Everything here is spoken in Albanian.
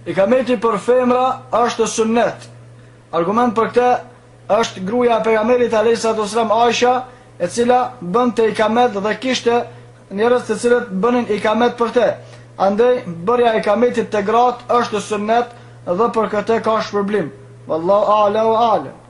Ikameti për femra është sunnet. Argument për këtë është gruaja e pejgamberit alayhis salam Aisha, e cila bënte ikamet dhe kishte njerëz të cilët bënin ikamet për te. Andaj bërja e ikametit të gratë është sunnet dhe për këtë ka shpërblim. Wallahu a'la wa a'lam.